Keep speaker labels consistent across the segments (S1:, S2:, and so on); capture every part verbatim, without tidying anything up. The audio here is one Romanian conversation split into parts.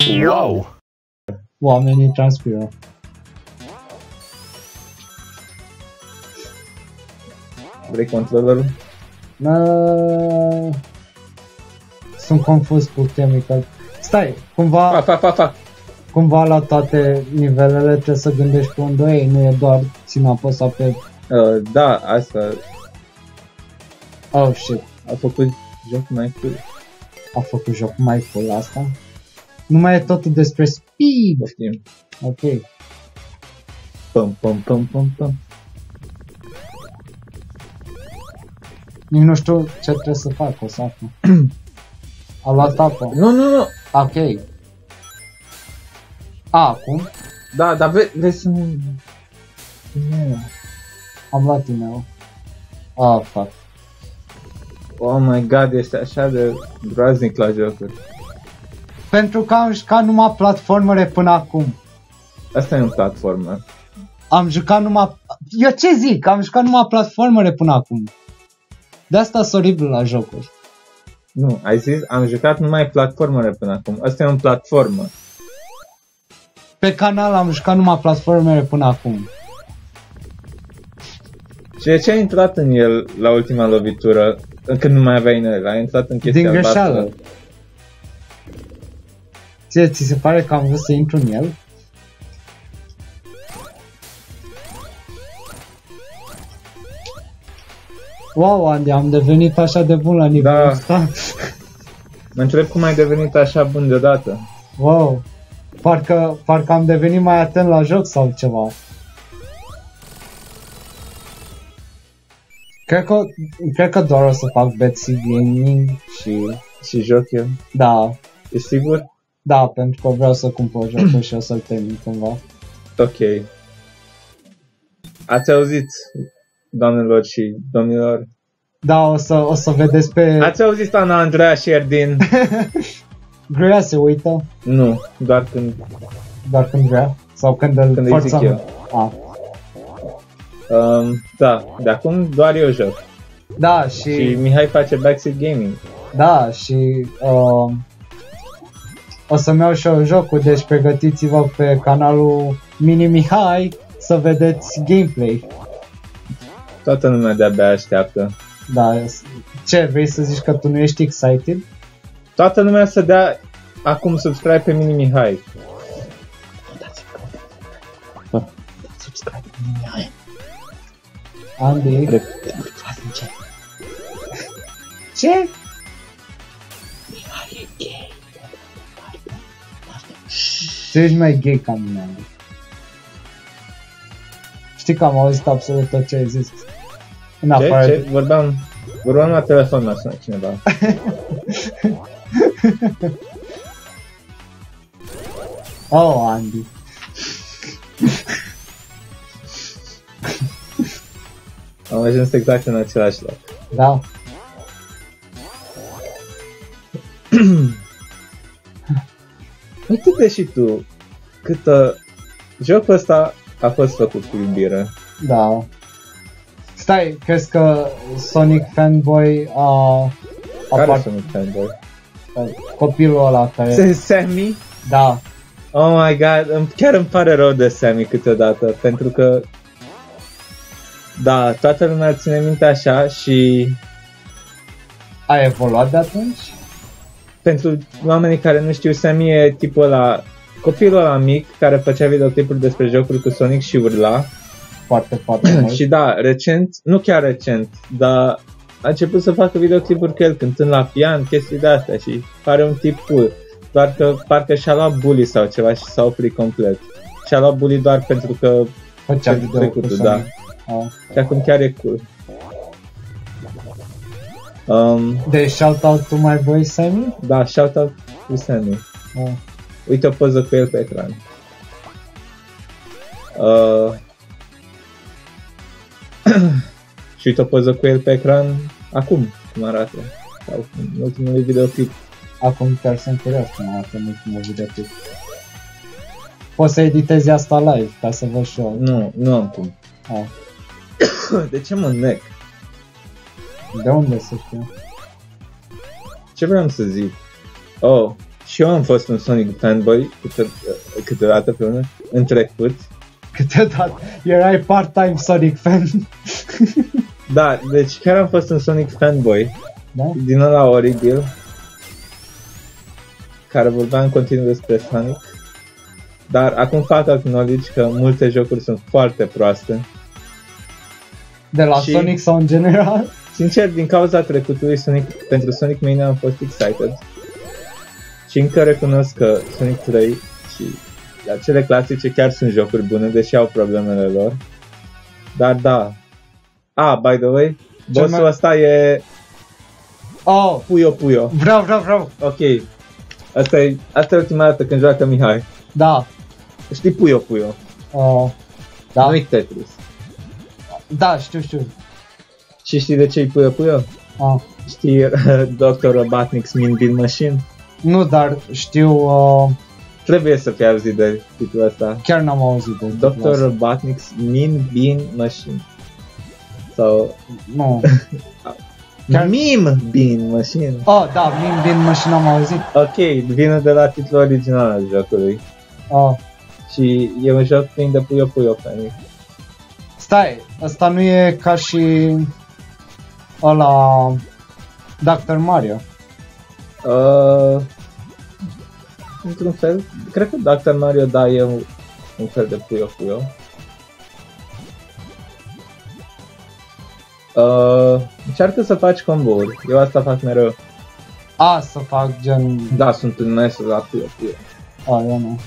S1: Wow!
S2: Oamenii transpiră.
S3: Vrei controllerul?
S2: Uh, sunt confuz cu chemical. Stai, cumva,
S3: Fac, fac, fac, fac.
S2: cumva la toate nivelele trebuie să gândești pe unde ei, nu e doar ține apăsa pe...
S3: Uh, da, asta
S2: Oh shit,
S3: a făcut joc mai cool.
S2: a făcut joc mai cool asta. Nu mai e totul despre speed.
S3: Poftim.
S2: Ok.
S3: Pum, pum, pum, pum, pum.
S2: Nici nu știu ce trebuie să fac, o să aflu. A luat apă.
S3: Nu, nu, nu.
S2: Ok. A, acum
S3: Da, dar vre- vrei să nu... Nu.
S2: am luat e-mail. Ah, fuck.
S3: Oh my god, este așa de groaznic la jocuri.
S2: Pentru că am jucat numai platformele până acum.
S3: Asta e un platformer.
S2: Am jucat numai... Eu ce zic? Am jucat numai platformele până acum. De asta sunt oribil la jocuri.
S3: Nu, ai zis, am jucat numai platformere până acum. Asta e un platformer.
S2: Pe canal am jucat numai platformele până acum.
S3: Și de ce ai intrat în el la ultima lovitură, când nu mai aveai inel? Ai intrat în chestia
S2: Din greșeală.
S3: albastră.
S2: Ție, ți se pare că am vrut să intru în el? Wow, Andy, am devenit așa de bun la nivelul
S3: Da.
S2: ăsta.
S3: Mă întreb cum ai devenit așa bun deodată.
S2: Wow. Parcă, parcă am devenit mai atent la joc sau ceva. Cred că, cred că doar o să fac Betsy Gaming și...
S3: Și joc eu.
S2: Da,
S3: Ești sigur?
S2: da, pentru că vreau să cumpăr jocul și o să-l termin cumva.
S3: Ok. Ați auzit, doamnelor și domnilor?
S2: Da, o să, o să vedeți pe...
S3: Ați auzit Ana Andreea Sherdin?
S2: Grea se uită,
S3: Nu, doar când,
S2: doar când vrea. Sau când îl
S3: când îi zic
S2: forțăm.
S3: eu.
S2: Ah.
S3: Um, da, de acum doar eu joc.
S2: Da, și...
S3: Și Mihai face Backseat Gaming.
S2: Da, și... Uh, o să-mi iau și eu jocul, deci pregătiți-vă pe canalul Mini Mihai să vedeți gameplay.
S3: Toată lumea de-abia așteaptă.
S2: Da, ce, vrei să zici că tu nu ești excited?
S3: Toată lumea să dea acum subscribe pe Mini Mihai.
S2: Subscribe Mini Mihai. Andy. Ce? Tu ești mai gay ca mine, Andy. Știi că am auzit absolut tot ce ai zis. În
S3: Ce?
S2: afară
S3: Ce?
S2: de...
S3: Vorbeam, vorbeam la telefon, m-a sunat cineva.
S2: Oh, Andy.
S3: Am ajuns exact în același loc.
S2: Da.
S3: Uite-te și tu cât uh, jocul ăsta a fost făcut cu iubire.
S2: Da. Stai, crezi că Sonic Fanboy a... a
S3: Care
S2: part-
S3: sunt fanboy?
S2: copilul ăla care...
S3: Sunt Sammy?
S2: Da.
S3: Oh my god, îmi- chiar îmi pare rău de Sammy câteodată, pentru că da, toată lumea ține minte așa și
S2: A evoluat de atunci?
S3: pentru oamenii care nu știu, Sammy e tipul ăla, copilul ăla mic care făcea videoclipuri despre jocuri cu Sonic și urla.
S2: Foarte, foarte mult.
S3: Și da, recent, nu chiar recent, dar a început să facă videoclipuri cu el cântând la pian, chestii de astea și pare un tip cool. Doar că parcă și-a luat bully sau ceva și s-a oprit complet. Și-a luat bully doar pentru că
S2: Făcea
S3: pentru
S2: video cu
S3: trecutul,
S2: Sonic.
S3: da.
S2: Ah.
S3: Și acum chiar e cool. Um,
S2: Deci shout-out to my boy Sammy?
S3: da, shout-out cu Sammy.
S2: Ah.
S3: Uite o poză cu el pe ecran. Uh, și uite o poză cu el pe ecran acum, cum arată. Sau în ultimul videoclip.
S2: Acum chiar sunt curios cum arată în ultimul videoclip. Poți să editezi asta live ca să văd și eu.
S3: Nu, nu am cum.
S2: Ah.
S3: De ce mă nec?
S2: De unde să știu?
S3: Ce vreau să zic? Oh, Și eu am fost un Sonic fanboy câte, câteodată pe unul, în trecut.
S2: Câteodată erai part-time Sonic fan.
S3: Da, deci chiar am fost un Sonic fanboy.
S2: Da?
S3: Din ăla oribil, care vorbea în continuu despre Sonic. Dar acum fac acknowledge că multe jocuri sunt foarte proaste.
S2: De la
S3: Și-
S2: Sonic sau în general?
S3: Sincer, din cauza trecutului Sonic, pentru Sonic Mania am fost excited. Și încă recunosc că Sonic trei și acele clasice chiar sunt jocuri bune, deși au problemele lor. Dar da. Ah, by the way,
S2: Cel
S3: bossul
S2: mai-
S3: ăsta e
S2: Oh,
S3: Puyo Puyo.
S2: vreau, vreau, vreau.
S3: Ok. Asta e, asta e ultima dată când joacă Mihai.
S2: Da.
S3: Știi Puyo Puyo?
S2: Oh, da.
S3: Nu-i Tetris.
S2: Da, știu, știu.
S3: Și știi de ce e Puyo Puyo?
S2: Ah.
S3: Știi doctor Robotnik's Mean Bean Machine?
S2: Nu, dar știu, uh,
S3: Trebuie să fii auzit de titlul ăsta.
S2: chiar n-am auzit de
S3: doctor Robotnik's Mean Bean Machine. Sau
S2: Nu. Chiar-
S3: Meme Bean Machine.
S2: Oh, da, min din mașină am auzit.
S3: Ok, vine de la titlul original al jocului.
S2: Oh.
S3: Și e un joc plin de Puyo Puyo practic.
S2: Stai, asta nu e ca și ăla doctor Mario.
S3: Uh, într-un fel, cred că doctor Mario da e un, un fel de Puyo Puyo. Uh, încearcă să faci combo-uri, eu asta fac mereu.
S2: A, să fac gen...
S3: Da, sunt un maestru la Puyo Puyo.
S2: A, eu nu.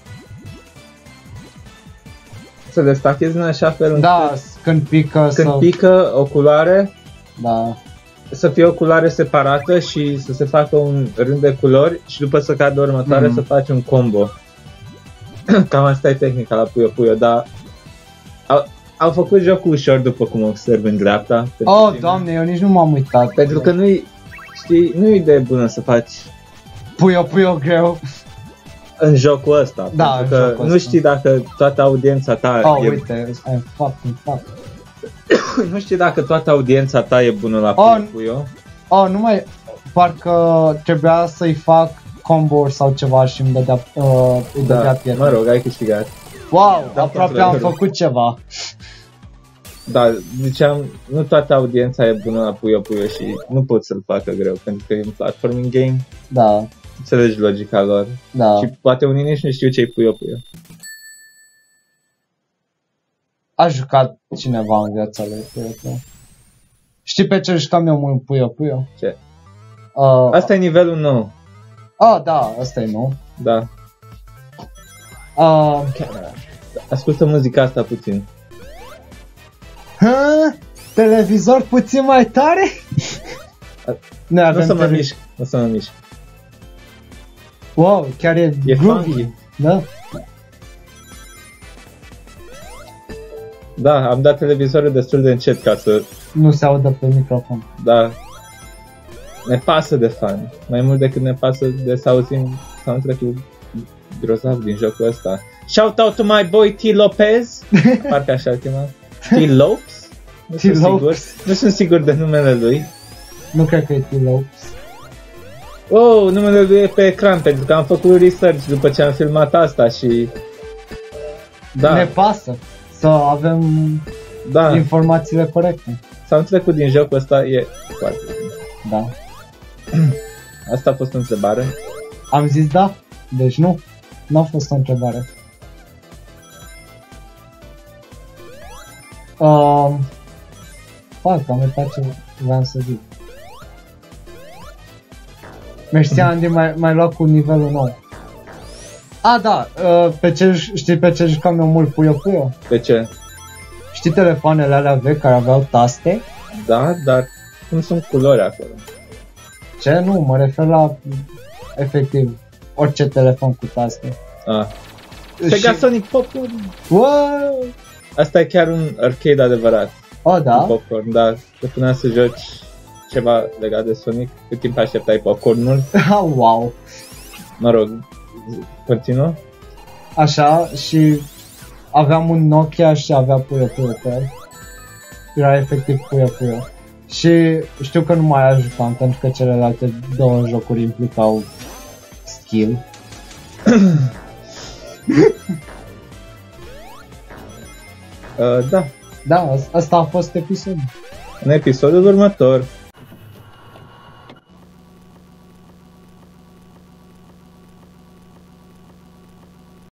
S3: Să le stachezi în așa fel încât
S2: Da, când pică
S3: când
S2: să...
S3: pică o culoare,
S2: Da.
S3: să fie o culoare separată și să se facă un rând de culori și după să cadă următoare
S2: Mhm.
S3: să faci un combo. Cam asta e tehnica la Puyo Puyo, dar au, au făcut jocul ușor după cum observ în dreapta. pentru
S2: Oh,
S3: tine.
S2: doamne, eu nici nu m-am uitat.
S3: Pentru că nu-i, știi, nu e idee bună să faci
S2: Puyo Puyo greu.
S3: în jocul ăsta.
S2: Da,
S3: pentru
S2: în
S3: că
S2: jocul
S3: nu
S2: ăsta.
S3: știi dacă toată audiența ta
S2: Oh,
S3: e,
S2: uite, I'm fucking fuck.
S3: nu știi dacă toată audiența ta e bună la
S2: Oh,
S3: Puyo Puyo.
S2: Oh, nu mai... Parcă trebuia să-i fac combo sau ceva și îmi dădea, uh, îi dădea
S3: Da,
S2: pietre.
S3: mă rog, ai câștigat.
S2: Wow,
S3: Da,
S2: aproape am
S3: controlerul.
S2: făcut ceva.
S3: Da, ziceam, nu toată audiența e bună la Puyo Puyo și nu pot să-l facă greu, pentru că e un platforming game,
S2: Da,
S3: înțelegi logica lor.
S2: da.
S3: Și poate unii nici nu știu ce e Puyo Puyo.
S2: A jucat cineva în viața lui Puyo Puyo. Știi pe ce jucam eu mult Puyo Puyo?
S3: Ce?
S2: Uh,
S3: Asta e nivelul nou,
S2: Ah, da, asta e nou.
S3: da.
S2: Uh,
S3: Ascultă muzica asta puțin.
S2: hă? Televizor puțin mai tare? Ne
S3: Nu
S2: avem
S3: să mă
S2: tele-
S3: mișc, nu să mă mișc.
S2: Wow, chiar e,
S3: E
S2: groovy.
S3: funky.
S2: Da?
S3: Da, am dat televizorul destul de încet ca să,
S2: Nu se audă pe microfon.
S3: da, ne pasă de fan. Mai mult decât ne pasă de să auzim soundtrack-ul grozav din jocul ăsta. Shout out to my boy T. Lopez. Parcă așa îl chema. T. Lopes? Nu
S2: T.
S3: sunt sigur.
S2: Lopes.
S3: Nu sunt sigur de numele lui.
S2: Nu cred că e T-Lopes.
S3: Oh, numele lui e pe ecran pentru că am făcut research după ce am filmat asta și... Da,
S2: Ne pasă să avem
S3: da,
S2: informațiile corecte.
S3: soundtrack-ul din jocul ăsta e foarte bun.
S2: Da.
S3: Asta a fost o întrebare.
S2: Am zis da? Deci nu. Nu a fost o întrebare. Uh, Fac, am uitat ce vreau să zic. Mersi, Andy, mai, mai luat cu nivelul nou. A, da, uh, pe ce, știi pe ce jucam eu mult Puyo Puyo?
S3: De ce?
S2: Știi telefoanele alea vechi care aveau taste?
S3: Da, dar cum sunt culori acolo?
S2: Ce? Nu, mă refer la, efectiv, orice telefon cu taste.
S3: Ah. Sega
S2: Și-
S3: Sonic Popcorn.
S2: Wow!
S3: Asta e chiar un arcade adevărat.
S2: O, da?
S3: Cu popcorn, da. Te punea să joci ceva legat de Sonic, cât timp așteptai popcornul.
S2: Wow!
S3: Mă rog, continuă.
S2: Așa, și aveam un Nokia și avea Puyo Puyo pe el. Era efectiv Puyo Puyo. Și știu că nu mai jucam pentru că celelalte două jocuri implicau skill.
S3: Uh, da.
S2: Da, asta a fost episodul.
S3: În episodul următor